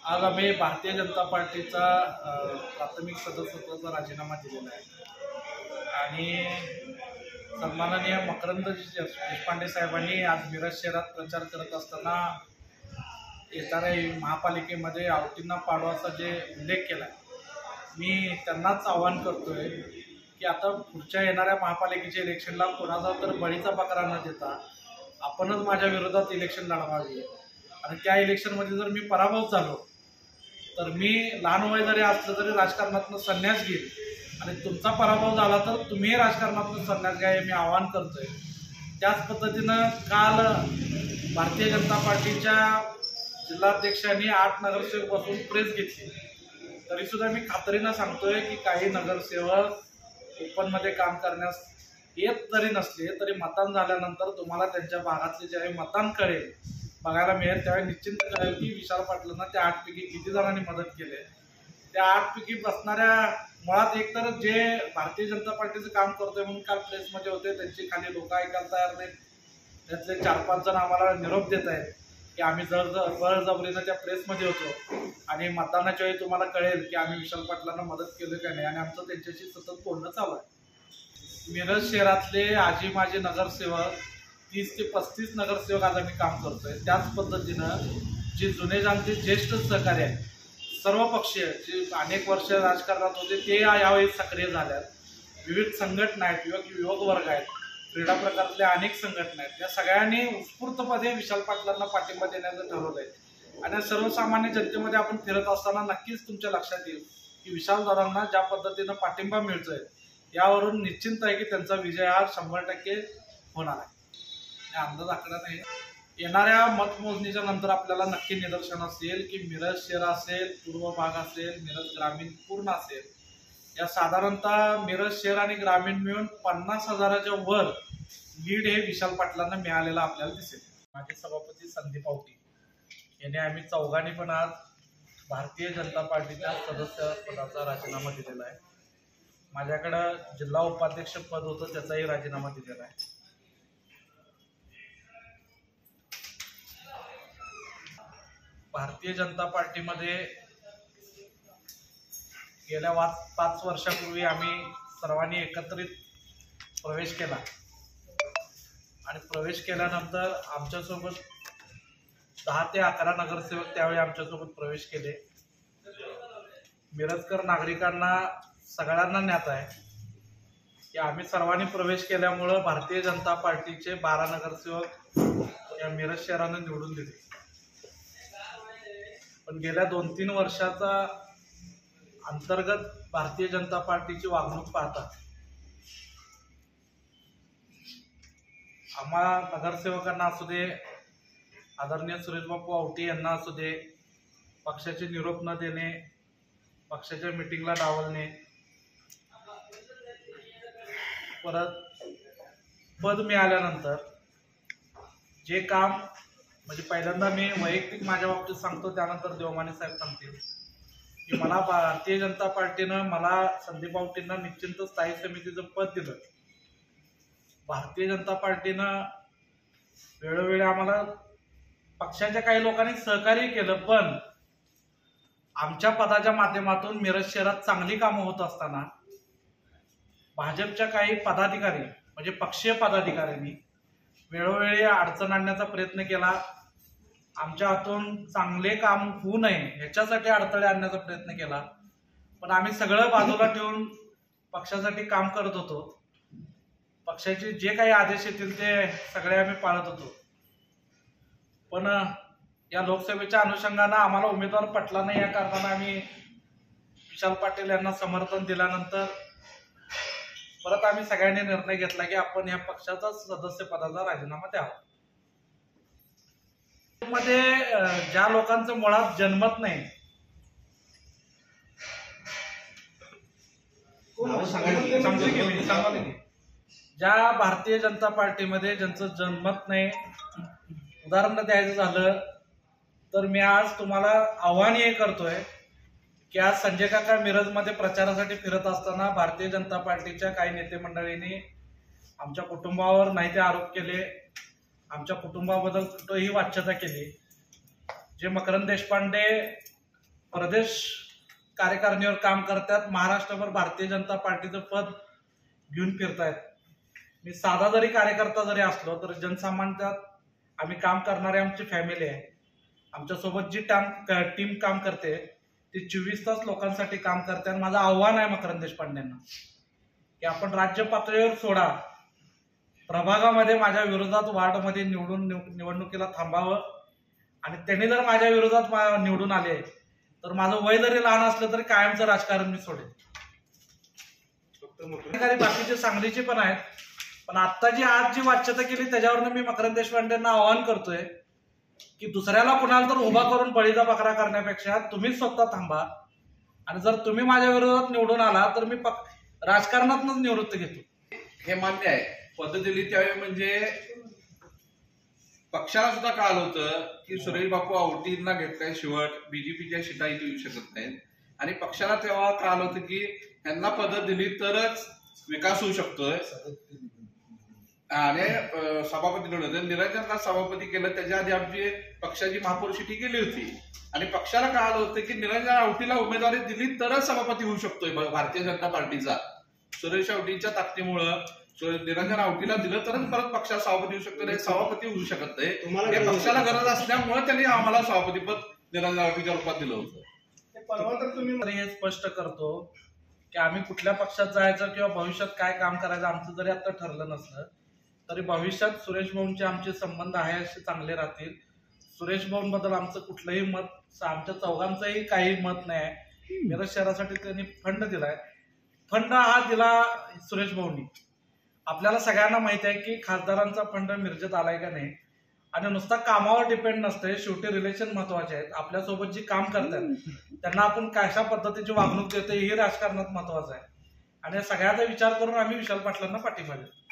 आज आम्ही भारतीय जनता पार्टीचा प्राथमिक सदस्यत्वाचा राजीनामा दिलेला आहे आणि सन्माननीय मकरंद देशपांडे साहेबांनी आज मिरज शहरात प्रचार करत असताना येणाऱ्या महापालिकेमध्ये आवटींना पाडवाचा जे उल्लेख केला मी त्यांनाच आवाहन करतोय की आता पुढच्या येणाऱ्या महापालिकेच्या इलेक्शनला कोणाचा तर बळीचा बकरा न देता आपणच माझ्या विरोधात इलेक्शन लढवावी आणि त्या इलेक्शनमध्ये जर मी पराभव झालो तर मी लहान वय जरी असलं तरी राजकारणातून संन्यास घेईन आणि तुमचा पराभव झाला तर तुम्ही राजकारणातून संन्यास घ्या हे मी आवाहन करतोय। त्याच पद्धतीनं काल भारतीय जनता पार्टीच्या जिल्हाध्यक्षांनी 8 नगरसेवक बसून प्रेस घेतली, तरी सुद्धा मी खात्रीनं सांगतोय की काही नगरसेवक ओपनमध्ये काम करण्यास येत जरी नसले तरी मतदान झाल्यानंतर तुम्हाला त्यांच्या भागातले ज्यावेळी मतदान कळेल बघायला मिळेल त्यावेळी निश्चित कळेल की विशाल पाटलांना त्या 8 पैकी किती जणांनी मदत केली। त्या 8 पैकी बसणाऱ्या मुळात एकतर जे भारतीय जनता पार्टीचं काम करतोय म्हणून काल प्रेसमध्ये होते त्यांची खाली लोक ऐकायला तयार नाहीत, त्यातले 4-5 जण आम्हाला निरोप देत आहेत की आम्ही बळजबरीनं त्या प्रेसमध्ये होतो आणि मतदानाच्या वेळी तुम्हाला कळेल की आम्ही विशाल पाटलांना मदत केली का नाही आणि आमचं त्यांच्याशी सतत बोलणं चालू आहे। मिरज शहरातले आजी माजी नगरसेवक 30 ते 35 नगरसेवक आज आम्ही काम करतोय। त्याच पद्धतीनं जे जुने जाणते ज्येष्ठ सहकारी आहेत सर्व पक्षीय जे अनेक वर्ष राजकारणात होते ते यावेळी सक्रिय झाल्यात, विविध संघटना आहेत, युवक वर्ग आहेत, क्रीडा प्रकारातल्या अनेक संघटना आहेत, या सगळ्यांनी उत्स्फूर्तपणे विशाल पाटलांना पाठिंबा देण्याचं ठरवलंय आणि सर्वसामान्य जनतेमध्ये आपण फिरत असताना नक्कीच तुमच्या लक्षात येईल की विशाल दादांना ज्या पद्धतीनं पाठिंबा मिळतोय यावरून निश्चित आहे की त्यांचा विजय हा 100% होणार आहे। अंदाज आकडा नाही, येणाऱ्या मतमोजणीच्या नंतर आपल्याला नक्की निदर्शनास येईल की मिरज शहर असेल, पूर्व भाग असेल, मिरज ग्रामीण पूर्ण असेल, या साधारणतः मिरज शहर आणि ग्रामीण मिळून 50,000च्या वर लीड हे विशाल पाटलांना मिळालेला आपल्याला दिसेल। माझे सभापती संदीप आवटी यांनी आम्ही चौघांनी पण आज भारतीय जनता पार्टीच्या सदस्यपदाचा राजीनामा दिलेला आहे। माझ्याकडं जिल्हा उपाध्यक्ष पद होतं त्याचाही राजीनामा दिलेला आहे। भारतीय जनता पार्टीमध्ये गेल्या 5 वर्षापूर्वी आम्ही सर्वांनी एकत्रित प्रवेश केला आणि प्रवेश केल्यानंतर आमच्यासोबत 10 ते 11 नगरसेवक त्यावेळी आमच्यासोबत प्रवेश केले। मिरजकर नागरिकांना सगळ्यांना ज्ञात आहे की आम्ही सर्वांनी प्रवेश केल्यामुळं भारतीय जनता पार्टीचे 12 नगरसेवक या मिरज शहरानं निवडून दिले, पण गेल्या 2-3 वर्षाचा अंतर्गत भारतीय जनता पार्टीची वागणूक पाहता आम्हा नगरसेवकांना असू दे, आदरणीय सुरेश बापू आवटी यांना असू दे, पक्षाचे निरोप न देणे, पक्षाच्या मीटिंगला डावलणे, परत पद मिळाल्यानंतर जे काम म्हणजे पहिल्यांदा मी वैयक्तिक माझ्या बाबतीत सांगतो त्यानंतर देवमाने साहेब सांगतील की मला भारतीय जनता पार्टीनं मला संदीप आवटींना निश्चित स्थायी समितीचं पद दिलं। भारतीय जनता पार्टीनं वेळोवेळी आम्हाला पक्षाच्या काही लोकांनी सहकार्य केलं, पण आमच्या पदाच्या माध्यमातून मिरज शहरात चांगली कामं होत असताना भाजपच्या काही पदाधिकारी म्हणजे पक्षीय पदाधिकाऱ्यांनी वेळोवेळी अडचण आणण्याचा प्रयत्न केला, आमच्या हातून चांगले काम होऊ नये ह्याच्यासाठी अडथळे आणण्याचा प्रयत्न केला, पण आम्ही सगळं बाजूला ठेवून पक्षासाठी काम करत होतो। पक्षाचे जे काही आदेश येतील ते सगळे आम्ही पाळत होतो, पण या लोकसभेच्या अनुषंगानं आम्हाला उमेदवार पटला नाही या कारणानं आम्ही विशाल पाटील यांना समर्थन दिल्यानंतर परत आम्ही सगळ्यांनी निर्णय घेतला की आपण या पक्षाचा सदस्यपदाचा राजीनामा द्यावा। मध्ये ज्या लोकांचं मुळात जन्मत नाही ज्या भारतीय जनता पार्टीमध्ये ज्यांचं जन्मत नाही, उदाहरण द्यायचं झालं तर मी आज तुम्हाला आव्हान हे करतोय की आज संजय काका मिरजमध्ये प्रचारासाठी फिरत असताना भारतीय जनता पार्टीच्या काही नेते मंडळींनी आमच्या कुटुंबावर नाही ते आरोप केले, आमच्या कुटुंबाबद्दल कुठेही वाच्यता केली। जे मकरंद देशपांडे प्रदेश कार्यकारिणीवर काम करतात, महाराष्ट्रभर भारतीय जनता पार्टीचं पद घेऊन फिरतायत. मी साधा जरी कार्यकर्ता जरी असलो तर जनसामान्यात आम्ही काम करणारे आमची फॅमिली आहे. आमच्यासोबत जी टीम काम करते ती 24 तास लोकांसाठी काम करते. आणि माझं आव्हान आहे मकरंद देशपांडेंना की आपण राज्य पातळीवर सोडा, प्रभागामध्ये माझ्या विरोधात वार्डमध्ये निवडणुकीला थांबावं. आणि त्यांनी जर माझ्या विरोधात निवडून आले तर माझं वय जरी लहान असलं तरी कायमचं राजकारण मी सोडेन. बाकीचे सांगलीचे पण आहेत, पण आता आज जी वाच्यता केली त्याच्यावरनं मी मकरंद देशपांडेंना आवाहन करतोय की दुसऱ्याला कुणाला तर उभा करून बळीचा बकरा करण्यापेक्षा तुम्हीच स्वतः थांबा. आणि जर तुम्ही माझ्या विरोधात निवडून आला तर मी राजकारणातूनच निवृत्त घेतो. हे मान्य आहे. पद्धतीने त्यावेळी म्हणजे पक्षाला सुद्धा कळालं होतं की सुरेश बापू आवटींना घेतलाय शेवट बीजेपीच्या सीटा इथे येऊ शकत नाहीत. आणि पक्षाला तेव्हा कळालं होतं की यांना पद दिली तरच विकास होऊ शकतोय. आणि सभापती निवडलं, निरंजनला सभापती केलं. त्याच्या आधी आमची पक्षाची महापौरशिटी गेली होती. आणि पक्षाला कळालं होतं की निरंजन आवटीला उमेदवारी दिली तरच सभापती होऊ शकतोय भारतीय जनता पार्टीचा. सुरेश आवटीच्या ताकदीमुळं निरंजन आवटीला दिलं तरच परत पक्षात सभापती होऊ शकतो, सभापती होऊ शकत नाही. हे पक्षाला गरज असल्यामुळे त्यांनी आम्हाला सभापतीपद निरंजन आवटीच्या रूपात दिलं होतं. तुम्ही हे स्पष्ट करतो की आम्ही कुठल्या पक्षात जायचं किंवा भविष्यात काय काम करायचं आमचं जरी आता ठरलं नसलं तरी भविष्यात सुरेश भाऊंचे आमचे संबंध आहे असे चांगले राहतील. सुरेश भाऊंबद्दल आमचं कुठलंही मत, आमच्या चौघांचंही काही मत नाही आहे. मिरज शहरासाठी त्यांनी फंड दिलाय. फंड हा दिला सुरेश भाऊंनी. आपल्याला सगळ्यांना माहिती आहे की खासदारांचा फंड मिरजेत आलाय का नाही. आणि नुसता कामावर डिपेंड नसते, शेवटी रिलेशन महत्वाचे आहेत. आपल्यासोबत जी काम करतात त्यांना आपण कशा पद्धतीची वागणूक देतो हे राजकारणात महत्वाचं आहे. आणि सगळ्याचा विचार करून आम्ही विशाल पाटलांना पाठिंबा देतो.